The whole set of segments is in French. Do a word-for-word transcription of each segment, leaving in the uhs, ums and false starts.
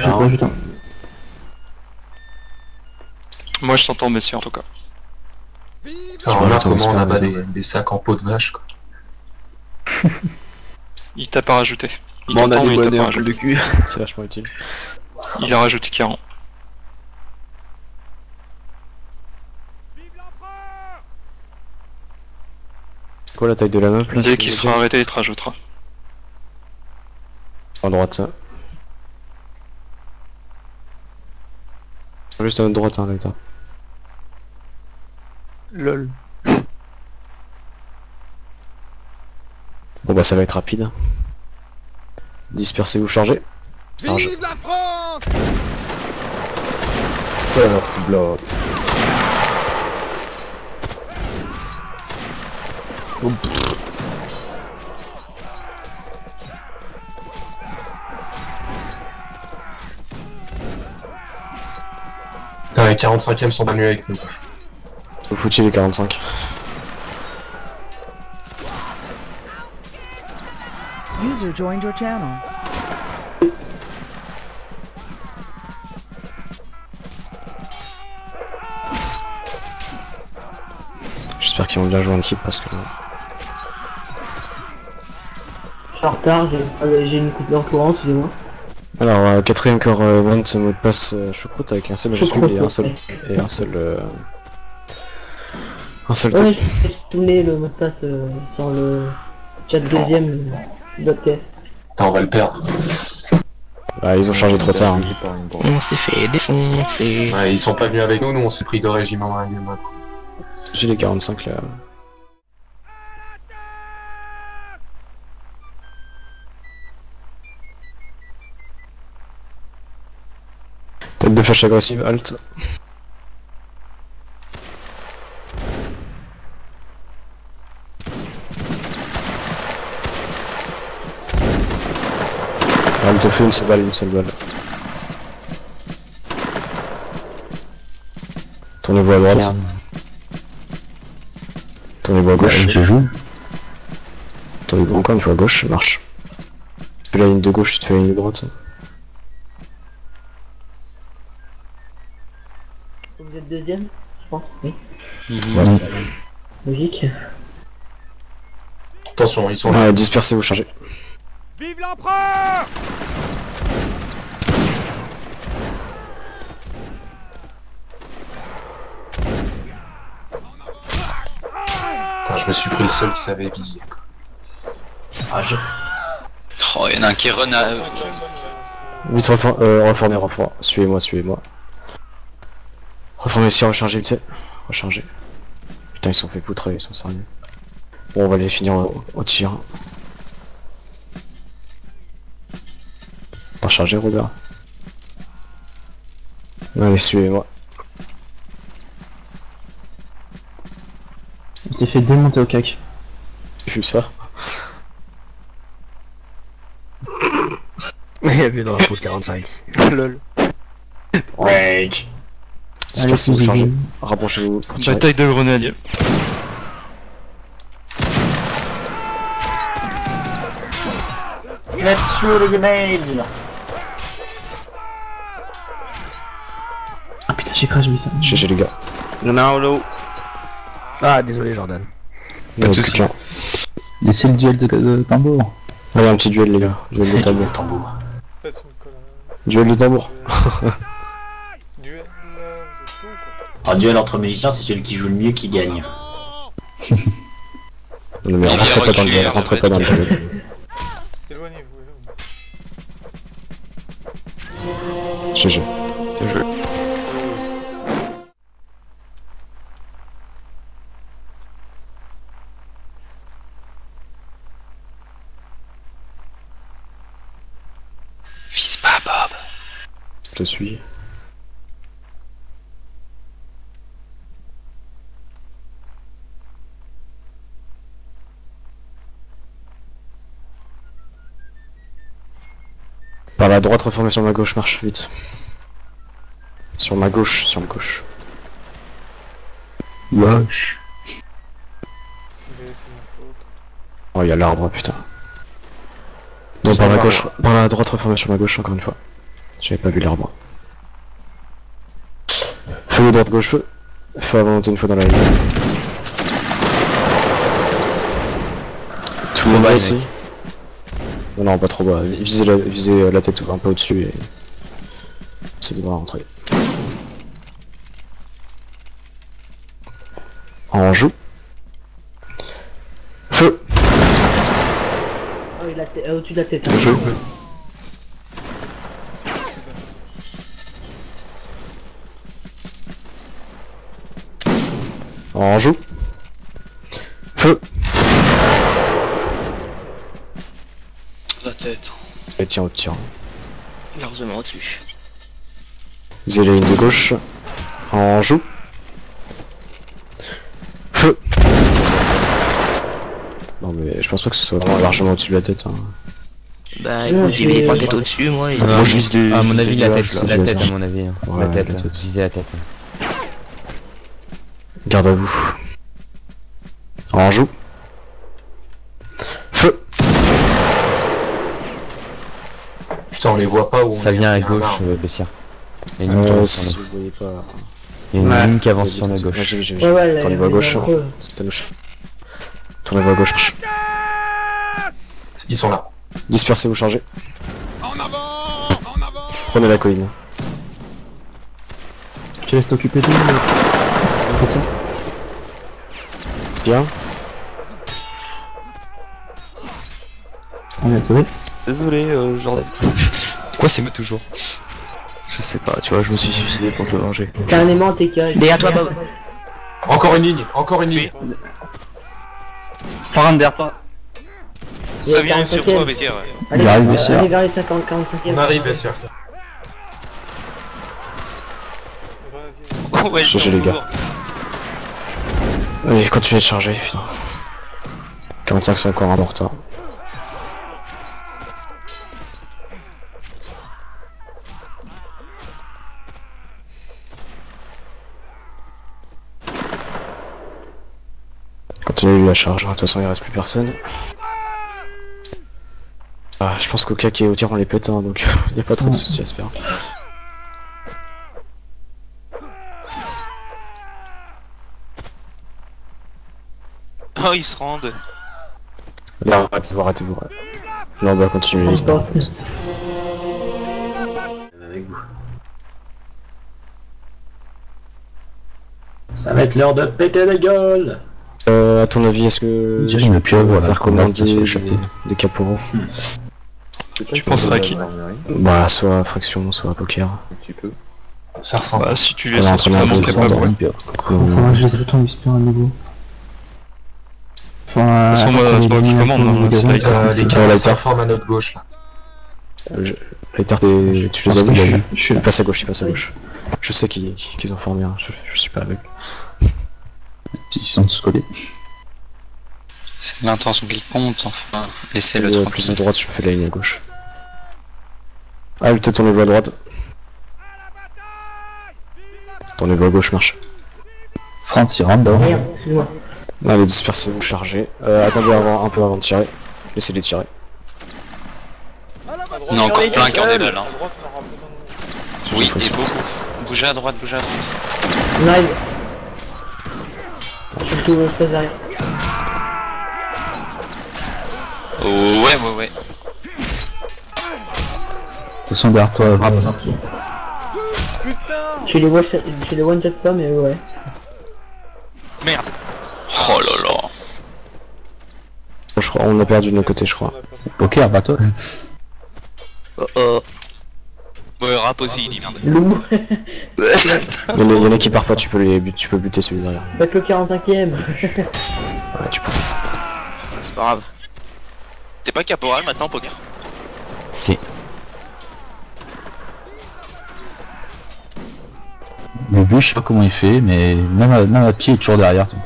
serait pas juste un... Moi je t'entends messieurs en tout cas. Ça remarque comment on abat des, des sacs en peau de vache quoi. Il t'a pas rajouté. Il Bon, on a t'entend, des mais il t'a bonnets pas en bout de rajouté. cul. C'est vachement utile. Il a rajouté quarante. C'est quoi la taille de la meuf là? Dès qu'il sera arrêté, il te rajoutera. À droite ça. Juste à notre droite hein, là. Lol. Bon bah ça va être rapide. Dispersez-vous, chargez. Charge. Vive la France! First blood. Putain, les quarante-cinquièmes sont venus avec nous. Faut foutre les quarante-cinq. User joined your channel. J'espère qu'ils vont bien jouer en équipe parce que... Je suis en retard, j'ai une coupe en courant, excusez-moi. Alors, euh, quatrième corps euh, vente, mot de passe euh, choucroute avec un seul majuscule et un seul... et un seul... Euh... un seul Ouais, j'ai tourné le mot de passe euh, sur le chat deuxième podcast. Putain, on va le perdre. Bah, ils ont changé trop tard. Hein. On s'est fait défoncer. Ouais, ils sont pas venus avec nous, nous on s'est pris deux régiments dans la gueule. J'ai les quarante-cinq là. Tête de flèche agressive, alt. Alt te fait une seule balle, une seule balle. Tournez-vous à droite. Tournez-vous à gauche. Je joue. Tournez-vous encore une fois à gauche, ça marche. Tu fais la ligne de gauche, tu te fais la ligne de droite. Vous êtes deuxième, je pense, oui. Voilà. Logique. Attention, ils sont là. Ouais, dispersez, vous chargez. Vive l'empereur! Putain, je me suis pris le seul qui savait viser. Ah, je... Oh, y'en a un qui run à... Vite, reform euh, reformez, reformez. Suivez-moi, suivez-moi. Reformez ici, rechargez, tu sais. Rechargez. Putain, ils sont fait poutrer, ils sont sérieux. Bon, on va les finir au, au tir. Rechargez, Robert. Allez, suivez-moi. Il s'est fait démonter au cac. J'ai vu ça. Il y avait dans la peau de quarante-cinq. Lol. Rage. Dispersez-vous, chargez. Rapprochez-vous. Bataille de grenadiers. Let's throw the grenade. Ah putain, j'ai crash, oui ça. G G les gars. Y'en a un au Ah, désolé Jordan. Pas de soucis. Laissez le duel de, de tambour. Allez, un petit duel les gars. Duel de tambour. tambour. Duel de tambour. Duel, là, vous êtes fous quoi. Un duel entre musiciens, c'est celui qui joue le mieux qui gagne. Non mais rentrez pas dans le duel, rentrez pas dans le duel. Éloignez-vous, éloignez-vous. G G. Bien joué. Vise pas, Bob. Je te suis. Par la droite, reformez sur ma gauche, marche vite. Sur ma gauche, sur ma gauche. Wesh. C'est ma faute. Oh, il y a l'arbre, putain. Donc par la gauche, par la droite, reformez sur ma gauche encore une fois. J'avais pas vu l'arbre. Feu droite gauche feu. Feu à volonté une fois dans la ligne. Tout le monde bas ici. Non, non, pas trop bas. Visez la, visez la tête un peu au-dessus et... C'est de voir rentrer. On joue. Feu. Ah oui, la tête, euh, au-dessus de la tête. Hein. Je joue. On joue. Feu. La tête. Et tiens au tir. Largement au-dessus. Visez les lignes de gauche. On joue. Feu. Non mais je pense pas que ce soit vraiment largement au-dessus de la tête. Hein. Bah Non, écoute, j'ai mis les je- points tête au-dessus, moi. Et... Euh, Moi je vise les. À mon avis, la les tête, nuages, la là. tête, à mon avis. hein. Ouais, la tête, la là. tête. Visez la tête. Garde à vous. On joue. Feu. Putain, on les voit pas où on Ça est, vient à il y a un gauche, arbre. euh, Bessia. Il y a une ligne qui Euh, avance si sur vous voyez pas... Il y a une Ouais. ligne qui avance sur la Ouais, gauche. j'ai- j'ai- Ouais, ouais, Tournez-vous à les- gauche. les entre eux. C'est à gauche. Tournez-vous à gauche. Ils sont là. Dispersez-vous, chargez. Prenez la colline. Je te laisse t'occuper de nous. Ça. Bien. On est sauvé. Désolé, euh, Jordan. Pourquoi c'est moi toujours? Je sais pas, tu vois, je me suis suicidé pour se venger. Carrément, t'es carré. Derrière toi, Bob. Encore une ligne, encore une ligne. Ça vient sur toi, Bessia, ouais. Allez, Il arrive, euh, Bessia. allez vers les cinquante, quarante-cinquième. On arrive, bien sûr. Ouais, G G, les gars. Allez, continuez de charger, putain. quarante-cinq sont encore un peu en retard. Continuez la charge, hein. De toute façon il reste plus personne. Ah, je pense qu'au cas qui est au tir on les pète, hein, donc il n'y a pas trop de soucis à se faire. Oh, ils se rendent. Là, arrêtez-vous, arrêtez-vous. Non, bah continuez. On c'est pas passe. en fait. Avec vous. Ça va être l'heure de péter la gueule. Euh, à ton avis, est-ce que J'ai je une peux pieuvre, voilà, faire qu'on a commander sur le des, chapeau. des caporaux? Tu penserais à qui? Bah, soit fraction, soit poker. Ça ressemble. Bah, si tu On les est en sens train de suffisamment reprendre, capables, ouais. ouais. Faudra que je les ajoute en whisper à nouveau. Enfin, De toute façon, moi, c'est pas moi qui commande, hein, c'est Lighter. Euh, les Ouais, cartes là, s'informent à notre gauche là. Euh, je- Les tartes, des- tu les as pense vus? que je Je suis- je suis là. passe à gauche, il passe à gauche. Je sais qu'ils qu'ils ont formé un, je, je suis pas avec. Ils sont tous collés. C'est l'intention qui compte, enfin. Laissez-le Euh, tranquille. plus à droite, je me fais la ligne à gauche. Ah, peut-être tournez-vous à droite. Tournez-vous à gauche, marche. France, il rentre dedans. Merde, excuse-moi. Allez, dispersez-vous, chargez. Euh, attendez avant, un peu avant de tirer. Laissez-les tirer. On a encore plein qui ont des balles, hein. À droite, on aura besoin de... Oui, et beaucoup. Bougez à droite, bougez à droite. On arrive. Surtout, on se passe derrière. Oh, ouais, ouais, ouais. Attention derrière toi, frappe. Tu les vois, tu les one shot pas, mais ouais. Merde. Oh là là. Je crois, on a perdu de nos côtés, je crois. Poker, pas toi. Oh oh. Ouais, rap aussi, il dit merde. Loup. Il y, en a, il y en a qui partent pas, tu peux les but- tu peux buter celui derrière. Avec le quarante-cinquième. Ouais, tu peux. C'est pas grave. T'es pas caporal maintenant, poker? Si. Le but, je sais pas comment il fait, mais même à, même à pied, il est toujours derrière. Toi.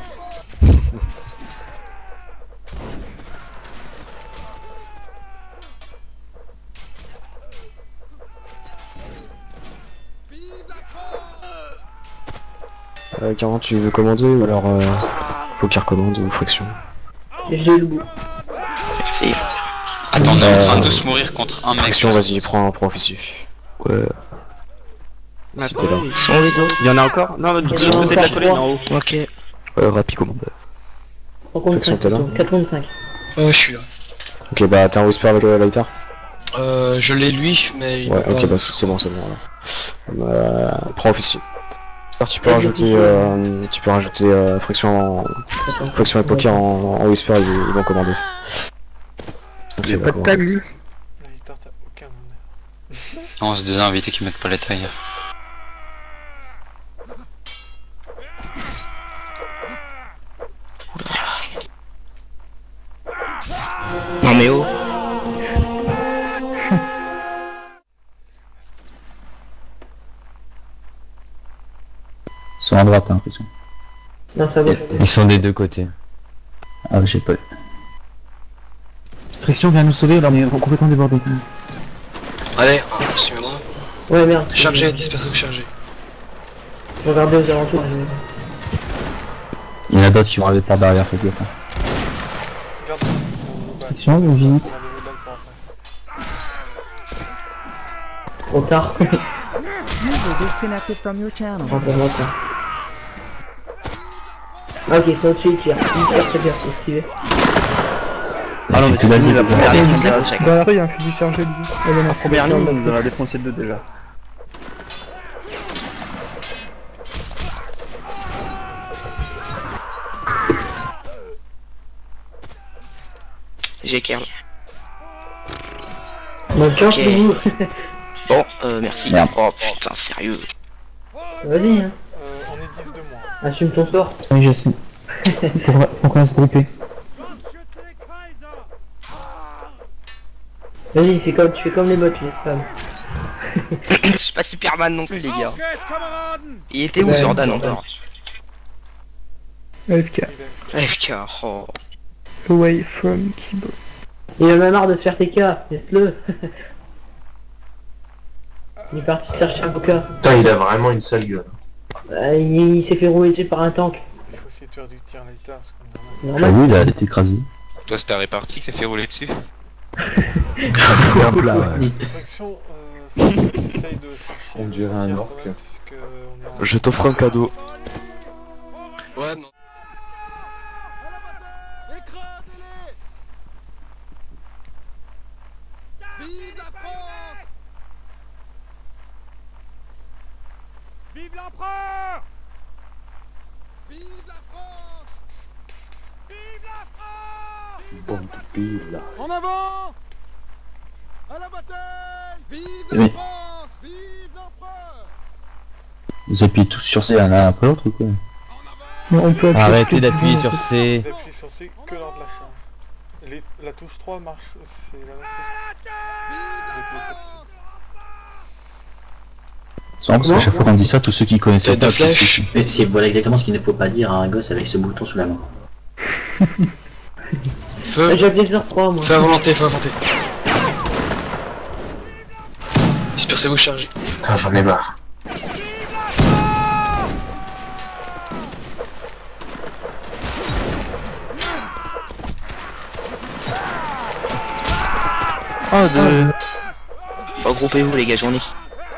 Euh, quarante, tu veux commander ou alors euh, poker commande ou fraction? J'ai le loup. Merci. Attends, on est en train de se mourir contre un mec. Fraction, vas-y, prends, prends officier. Ouais. C'était là. Sont les autres. Il y en a encore? Non, de Il y en l'autre a côté de la encore colline trois. en haut. Ok. Ouais, rapide commandeur. trois contre Faction, cinq, t'es là quatre contre cinq. Ouais, je suis là. Ok, bah t'es en whisper avec le lighter? Euh, je l'ai lui, mais il Ouais, veut ok, pas. bah c'est bon, c'est bon. Alors. Euh, prends officier. Alors, tu peux Et rajouter, officier. euh, tu peux rajouter euh, friction, en... Attends. friction et poker en, en whisper, ils, ils vont commander. Il y a Ok, pas de d'accord. tag lui. Lighter, t'as aucun honneur. Non, c'est des invités qui mettent pas les tailles. Non mais oh. Ils sont à droite, hein, l'impression. Non, ça va. Ils sont des deux côtés. Ah, j'ai pas. Friction vient nous sauver, là on est complètement débordé. Allez, suivez-moi. Ouais, merde. Chargez, dispersez ou chargez. Je regardais aux alentours. mais- Il y en a d'autres qui vont arriver par derrière, faites gaffe. hein. Garde. on- bah, Friction, vite. on a des balles pour après. Trop tard. User disconnected from your channel. Rentre, rentre. Ah, ok, ils sont au-dessus, ils tirent. Ils tirent très bien, c'est stylé. Ah non, mais c'est la la première ligne. Dans la rue, il y a un fusil chargé, lui. Oh, non, non, La première ligne, on nous en a défoncé deux déjà. J'ai Kerl. Donc, tiens, Ok. vous. Bon, euh, merci. Merde. Oh putain, sérieux. Vas-y, hein. Euh, on est dix de moins. Assume ton sort. Oui, je sais. Faut, faut qu'on se grouper. Vas-y, c'est comme, tu fais comme les bots, les femmes. Je suis pas Superman non plus, les gars. Il était où Ouais, Jordan ouais. encore? A F K. F K, oh. Away from keyboard. Il en a marre de se faire T K, laisse-le. Il est parti chercher un coca. Putain, il a vraiment une sale gueule. Euh, il il s'est fait rouler dessus par un tank. Il faut essayer de faire du tir lighter parce qu'on a C'est Ah normal. oui, il a été écrasé. Toi, c'était un réparti qui s'est fait rouler dessus. Un plat, ouais. Fraction, euh, essaye de chercher. On dirait un tir orc. quand même, parce que on est en- Je t'offre un cadeau. Ouais, non. Vive la France! Vive l'empereur! Vive la France! Vive la France! Bon, pile. En avant! À la bataille! Vive Oui. la France! Vive l'empereur! Vous appuyez tous sur C l'un après l'autre ou quoi? Non, on peut appuyer Arrêtez que d'appuyer dessus, sur en fait. C. Vous appuyez sur C que lors de la charge. Les- la touche trois marche, c'est la même chose. Vous appuyez pas dessus. C'est marrant parce qu'à chaque fois qu'on dit ça, tous ceux qui connaissaient Tête de pas. tout de flèche. suite. Mais c'est voilà exactement ce qu'il ne faut pas dire à un gosse avec ce bouton sous la main. Feu, Ah, j'ai appelé zéro trois moi. feu à volonté, feu à volonté. Dispersez ou chargez. Putain, j'en ai marre. Oh, de... Regroupez-vous, les gars, j'en ai.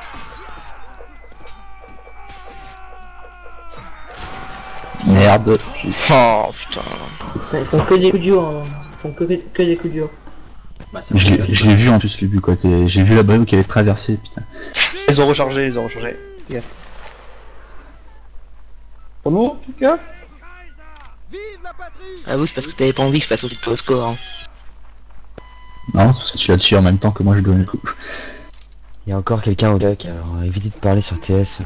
Merde. Oh putain. Ils font que des coups durs, hein. Ils font que, que des coups durs. Bah, c'est Je l'ai je l'ai vu en plus le but quoi. t'es- J'ai vu la balle qui avait traversé, putain. Ils ont rechargé, ils ont rechargé. Gaffe. Comment, Pika? Ah oui, c'est parce que t'avais pas envie que je passe au, au score. Hein. Non, c'est parce que tu l'as tué en même temps que moi je donne le coup. Il y a encore quelqu'un au deck, alors évitez de parler sur T S.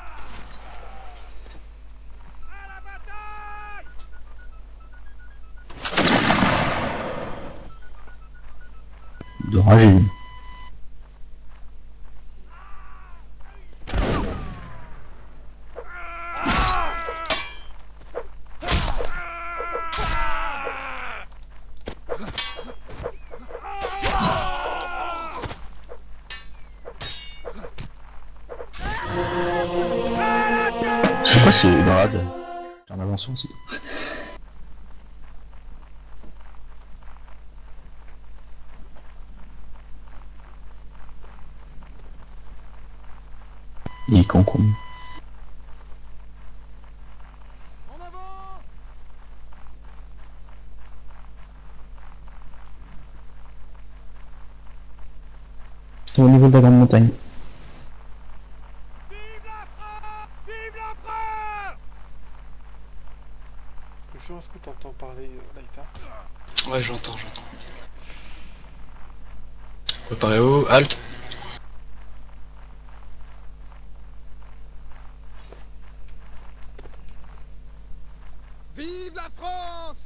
De rager. Je sais pas si c'est dans la j'ai un invention aussi. Il est con con. C'est au niveau de la grande montagne. Question, est-ce que tu entends parler, euh, Laïta? Ouais, j'entends, j'entends. Préparez où? Halt. Vive la France!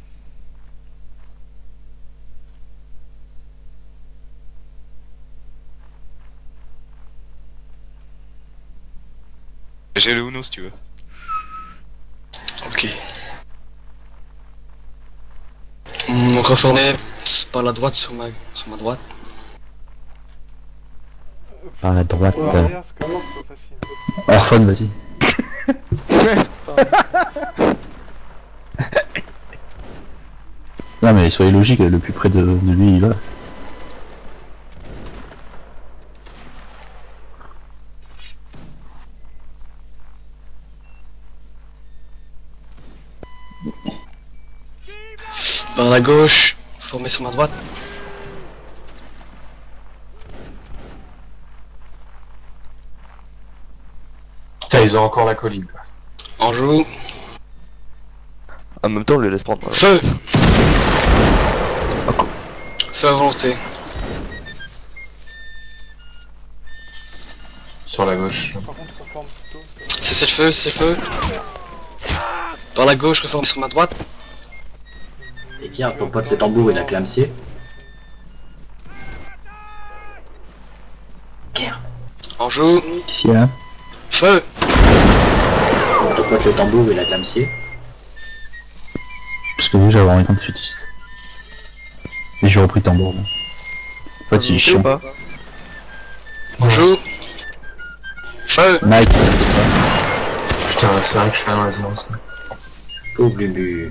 J'ai le Uno si tu veux. Ok. On reformait par la droite sur ma, sur ma droite. Par la droite. Ouais, Euh... derrière, parce que c'est pas facile. Orphone, vas-y. Non mais soyez logique, le plus près de, de lui il va. Par la gauche, formé sur ma droite. Putain, ils ont encore la colline quoi. En joue. En même temps, on les laisse prendre. Feu. Feu à volonté. Sur la gauche. Par contre, ça forme plutôt. Cessez le feu, cessez le feu. Par la gauche, reformé sur ma droite. Et tiens, ton pote le tambour il a clamsé. En joue. Ici là. Feu. Ton pote le tambour il a clamsé. Parce que déjà avoir un compte futiste. Et j'ai repris tambour. Là. En fait, il est chiant. En joue. Feu. Mike. Putain, c'est vrai que je suis à l'incidence. Oh Bubu.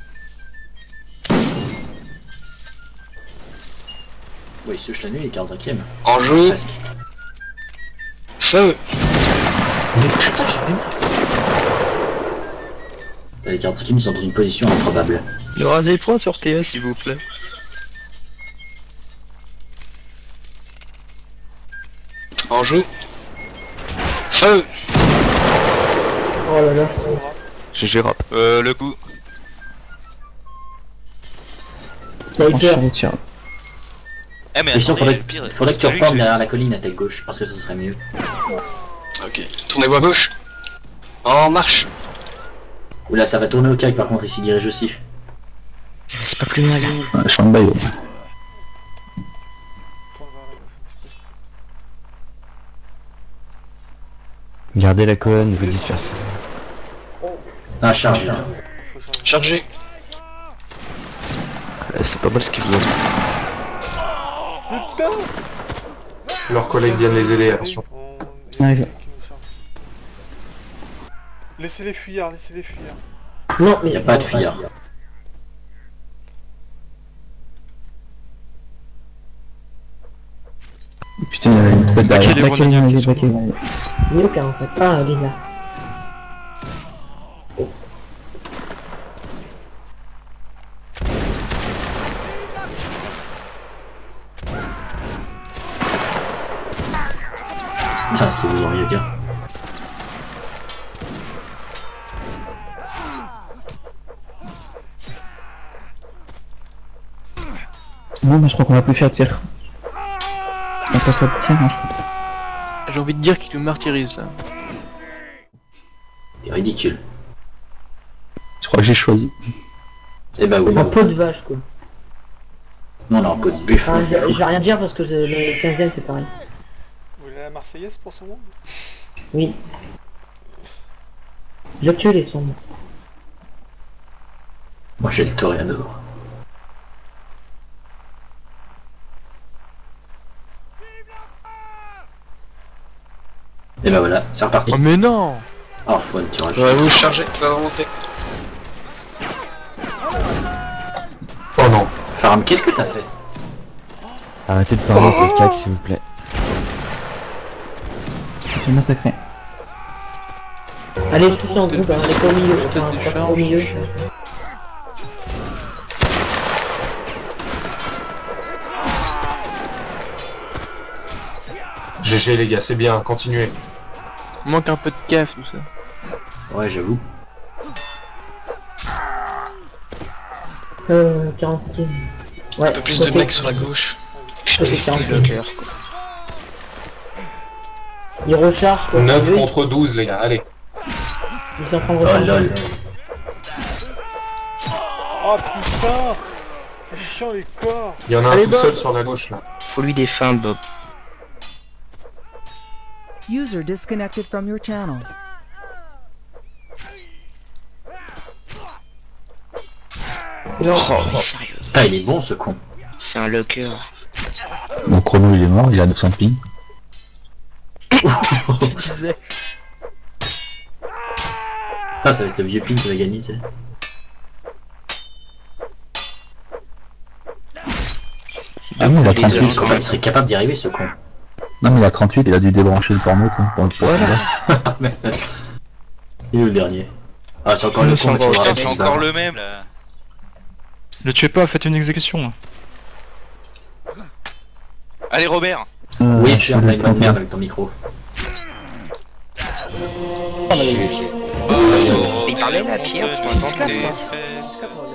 Ouais, il se touche la nuit, il est quarante-cinquième. En joue. Presque. Feu. Mais putain, j'en ai marre. Les quarante-cinquième ils sont dans une position improbable. Il y aura des points sur T S s'il vous plaît. En joue. Feu. Oh là là. G G rap. Euh, le coup. Sniper. Eh mais Question, attendez, faudrait, le pire, faudrait que tu c'est lui reformes je- derrière la colline à tête gauche, parce que ce serait mieux. Ok. Tournez-vous à gauche. En marche. Oula, ça va tourner au cac par contre, ici dirige aussi. C'est pas plus mal. Ouais, champ de bail. Ouais. Gardez la colonne, vous dispersez. Ah, charge là. Chargez. Eh, c'est pas mal ce qu'ils vous ont dit. Putain! Leurs collègues viennent les aider, attention. Arrive. Laissez-les fuyards, laissez-les fuyards. Non, mais Y'a pas de fuyard. Putain, il y avait une tête derrière. Baquet, baquet, baquet. il n'y a aucun en fait. Ah, il est là. Tiens, ce que vous auriez à dire. Non, mais je crois qu'on va plus faire tir. Ça passe pas de tir, hein, je crois. J'ai envie de dire qu'il nous martyrise là. C'est ridicule. Je crois que j'ai choisi. Eh bah oui. En peau de vache quoi. Non, non, pas de buff. Ah, je je vais rien dire parce que c'est- le quinzième c'est pareil. Vous voulez la Marseillaise pour ce monde? Oui. J'ai tué les sombres. Moi j'ai le toréador. Et bah voilà, c'est reparti. Oh mais non! Oh, faut tu rajoutes. Ouais, vous chargez, feu à volonté. Oh non. Faram, qu'est-ce que t'as fait? Arrêtez de parler avec le cac, s'il vous plaît. J'ai massacré. Allez, tous en groupe, hein, allez pas au milieu, enfin, pas au milieu. G G les gars, c'est bien, continuez. Manque un peu de caf tout ça. Ouais, j'avoue. Euh, quarante kills. Ouais, Un peu plus de mecs sur la gauche. Putain, c'est c'est le cœur quoi. Il recharge quoi. neuf contre douze les gars, allez. Ils sont en train de Oh recharger. lol. Oh putain! C'est chiant les corps! Il y en a un Allez, tout Bob. seul sur la gauche là. Faut lui défendre, Bob. User disconnected from your channel. Oh, mais sérieux. Ah, il est bon ce con. C'est un locker. Mon chrono il est mort, il a neuf cents ping. Je disais. Ah, ça va être le vieux ping qui va gagner, tu sais. Ah mais il a Les trente-huit. deux, Comment il serait capable d'y arriver ce con? Non mais il a trente-huit, il a dû débrancher le porno quoi, pour le pour le Voilà. Il est où le dernier? Ah, c'est encore le con, mais tu Putain, vois, c'est encore le même là. Ne tuez pas, faites une exécution. Allez Robert. Euh, Oui, je je suis suis un allé mec de prendre- merde avec ton micro. Il parlait la pierre, tu m'entends? T'es-